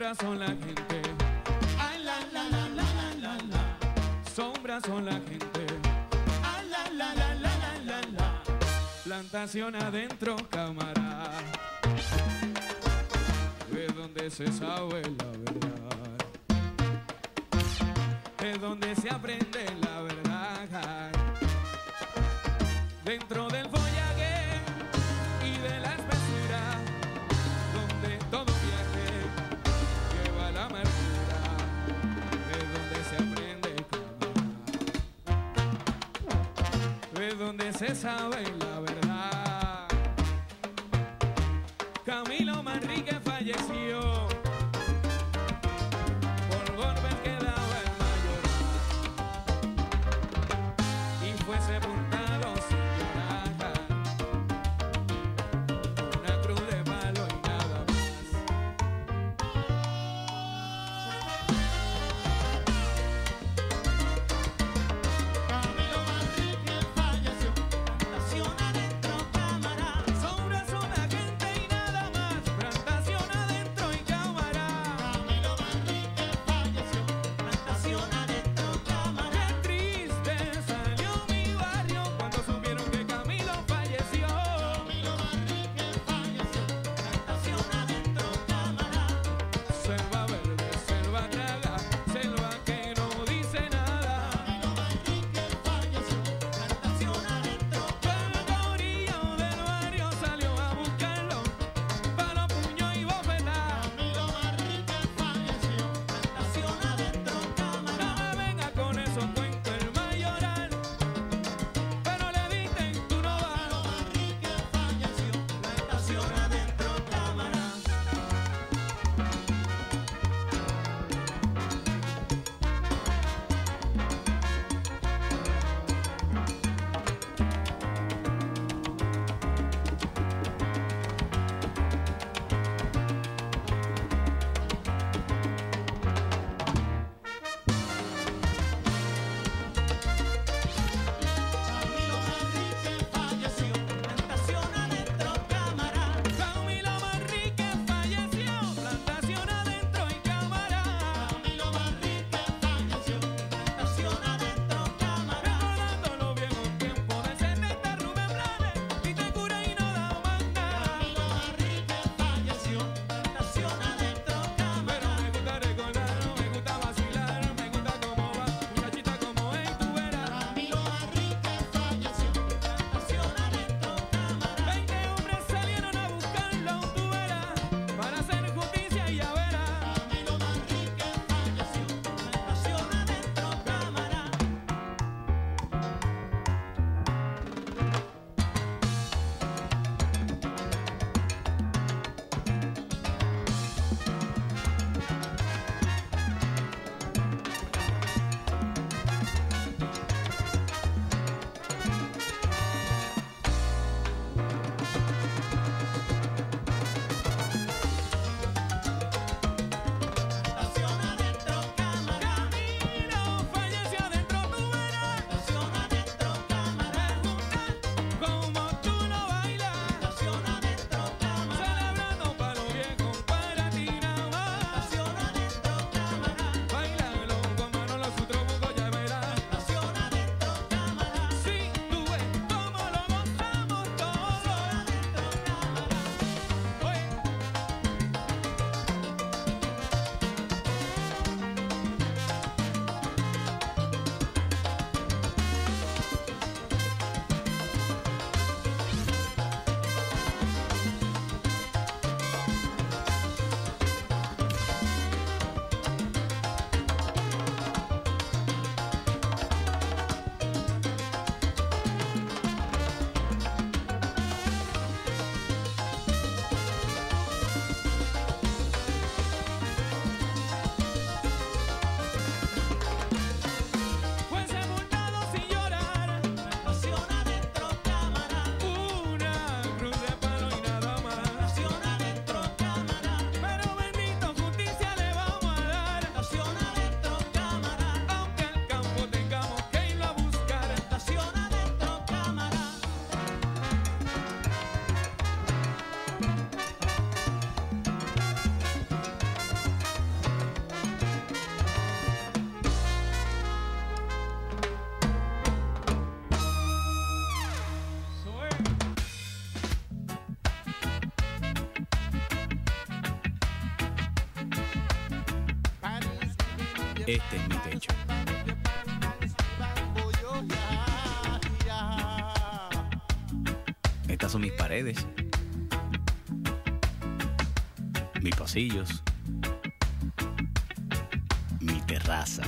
Sombras son la gente. Ay, la, la, la, la, la, la, la. Sombras son la gente. Ay, la, la, la, la, la, la, la. Plantación adentro, cámara. Es donde se sabe la verdad. Es donde se aprende la verdad. Dentro del follaje y de la espesura, donde todo viaje lleva la amargura, es donde se aprende cámara. Es donde se sabe la verdad. Camilo Manrique falleció por golpes que daba el mayoral y fue sepultado sin llorar, una cruz de palo y nada más. Camilo Manrique falleció, plantación adentro, cámara. Sombras son la gente y nada más. Plantación Este es mi techo. Estas son mis paredes, mis pasillos, mi terraza.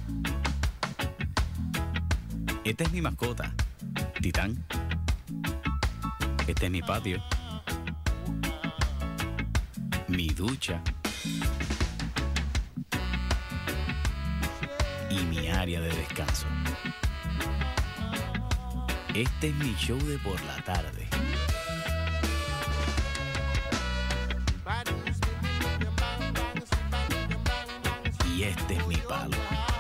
Esta es mi mascota, Titán. Este es mi patio, mi ducha y mi área de descanso. Este es mi show de por la tarde. Y este es mi palo.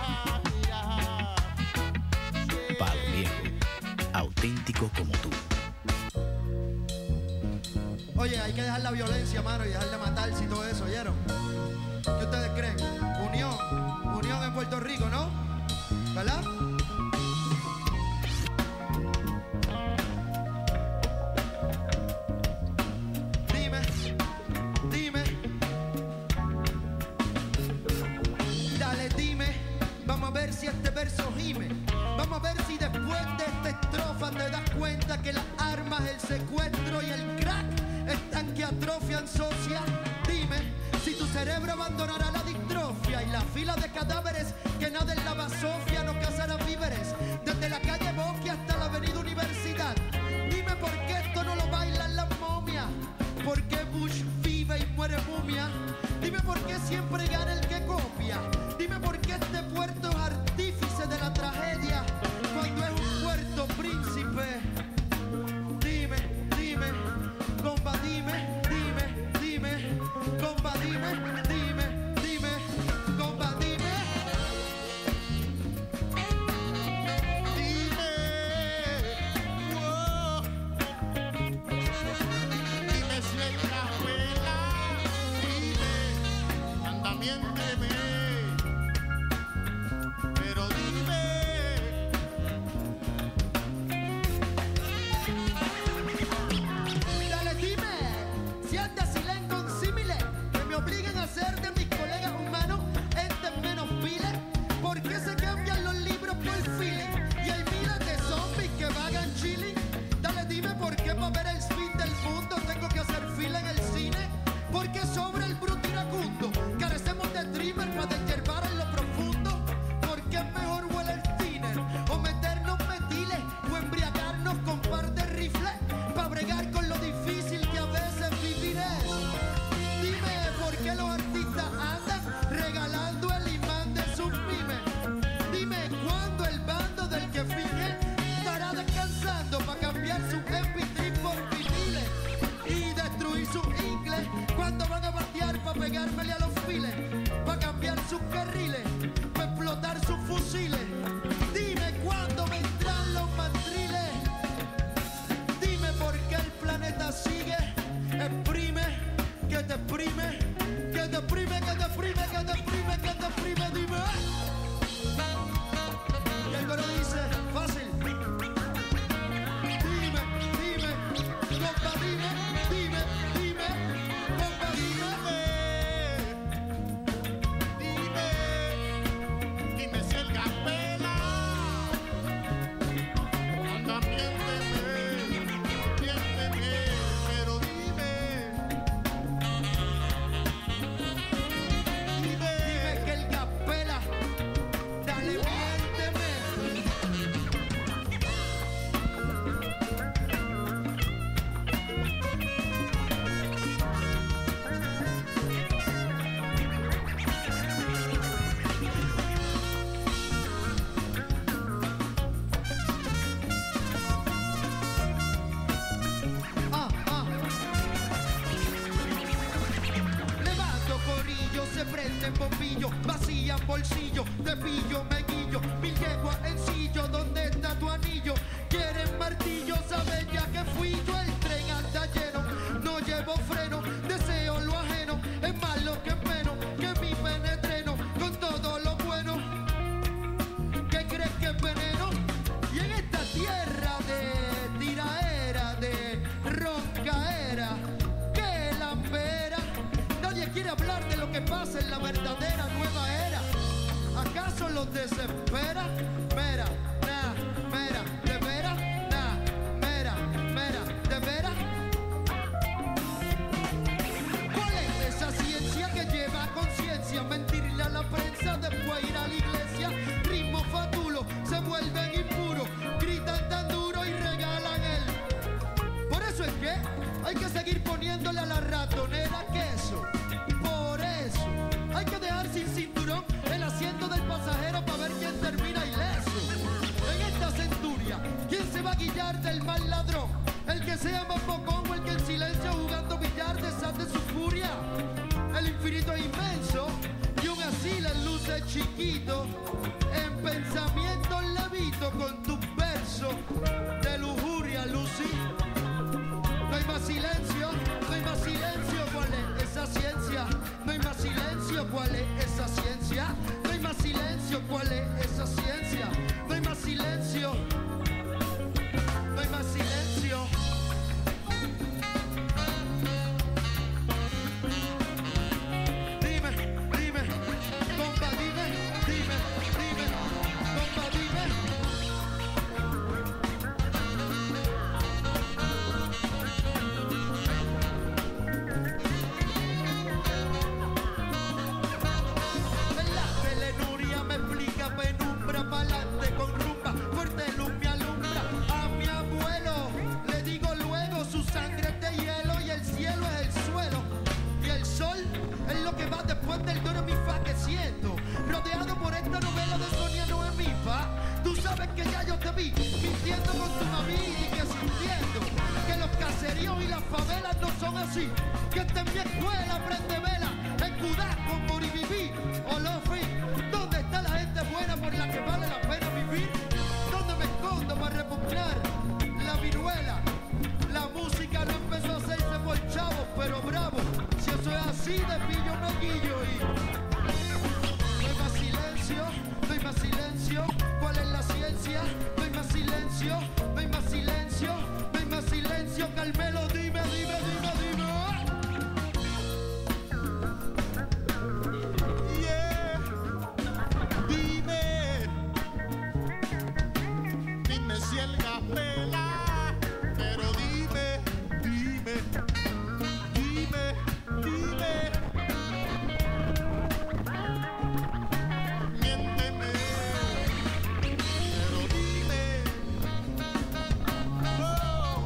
Palo viejo, auténtico como tú. Oye, hay que dejar la violencia, mano, y dejar de matarse y todo eso, ¿oyeron? ¿Qué ustedes creen? Unión en Puerto Rico, ¿no? ¿Verdad? Dime. Dale, dime. Vamos a ver si este verso gime. Vamos a ver si después de esta estrofa te das cuenta que las armas, el secuestro y el crack están que atrofian social. Dime si tu cerebro abandonará la distrofia y la fila de cadáveres que nada en la basofia no cazará víveres. Desde la calle Bosque hasta la avenida Universidad. Dime por qué esto no lo bailan las momias. ¿Por qué Bush vive y muere mumia? Dime por qué siempre gana el que copia. Dime por qué este puerto es artífice de la tragedia cuando es un puerto príncipe. Dime, compa, dime, compa, dime, compa, dime. Wow. Dime si hay cajuela, dime, anda miénteme, pero dime. Dale, dime, si andas silen con símile, que me obliguen a hacer de mis colegas humanos entes menos piles. ¿Por qué se cambian los libros por feeling? Y hay miles de zombies que vagan chilling. Dale, dime por qué para ver el fin del mundo tengo que hacer fila en el cine. Porque sobra el bruto iracundo. Carecemos de dreamer para deshiervar en lo profundo. Porque es mejor huele el thinner o meternos metiles o embriagarnos con par de rifles para bregar con lo difícil que a veces vivir es. Dime por qué los artistas andan regalando el imán de sus pymes. Dime cuándo el bando del que finge estará descansando para cambiar su MP3 por viniles y destruir su inglés. Cuando van a batear para pegármele a los files, para cambiar sus carriles, para explotar sus fusiles. Dime cuándo vendrán los mandriles. Dime por qué el planeta sigue. Exprime, que te exprime, que te exprime, que te exprime, que te exprime, que te exprime. Dime. Y el coro dice, fácil. Dime, compa, dime, compa, dime. Dime si el capela, anda miénteme, pero dime. Dime que el capela, dale, miénteme. Levanto corillo, se prenden bombillos, vacían bolsillo, te pillo, me guillo, mil yeguas en sillo, ¿dónde está tu anillo? Quieren martillo, saben ya que fui yo, el tren anda lleno, no llevo freno, deseo lo ajeno, es más lo que es menos, que mi penetreno, con todo lo bueno, ¿qué crees que es veneno? Y en esta tierra de tiraera, de roncaera, que lambera, nadie quiere hablar de lo que pasa en la verdadera nueva era. ¿Acaso los desespera? Mera, na, mera, de veras, na, mera, mera, de veras. ¿Cuál es esa ciencia que lleva conciencia? Mentirle a la prensa, después ir a la iglesia. Ritmo fatulo, se vuelven impuros, gritan tan duro y regalan él. Por eso es que hay que seguir poniéndole a la ratonera queso. Por eso hay que dejar sin cinturón el asiento del pasajero para ver quién termina ileso. En esta centuria, ¿quién se va a guiar del mal ladrón? ¿El que sea más bocón o el que en silencio jugando billar desate su furia? El infinito es inmenso y aún así las luces chiquito. En pensamiento levito con tus versos de lujuria, Lucy. No hay más silencio, no hay más silencio, ¿cuál es esa ciencia? No hay más silencio, ¿cuál es esa ciencia? No hay más silencio, ¿cuál es esa ciencia? No hay más silencio, no hay más silencio. Dime, dime, compa, dime, dime, dime, compa, dime. La telenuria me explica penumbra pa'lante con rumba, fuerte luz me alumbra. A mi abuelo le digo luego, su sangre es de hielo y el cielo es el suelo. Y el sol es lo que va después del do re mi fa que siento. Rodeado por esta novela de Sonia Noemi fa. Tú sabes que ya yo te vi mintiendo con tu mami y que sintiendo que los caseríos y las favelas no son así. Que esta es mi escuela, prende vela, en Cudá con Moribibi o Lofi. ¿Dónde está la gente buena por la que vale la pena vivir? ¿Dónde me escondo para repugnar la viruela? La música no empezó a hacerse por chavos, pero bravo. Si eso es así, de pillo me guillo y... No hay más silencio, no hay más silencio. ¿Cuál es la ciencia? No hay más silencio, no hay más silencio, no hay más silencio. Carmelo, dime, dime, dime, dime. Yeah. Dime, dime si el gas pela, pero dime, dime, dime, dime. Miénteme, pero dime. Oh.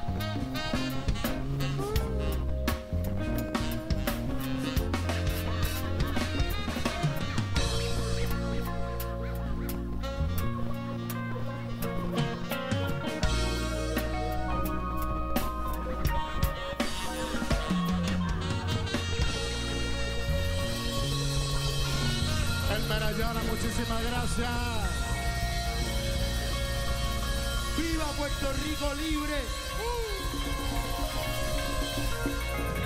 El Marayona, muchísimas gracias. ¡Viva Puerto Rico libre!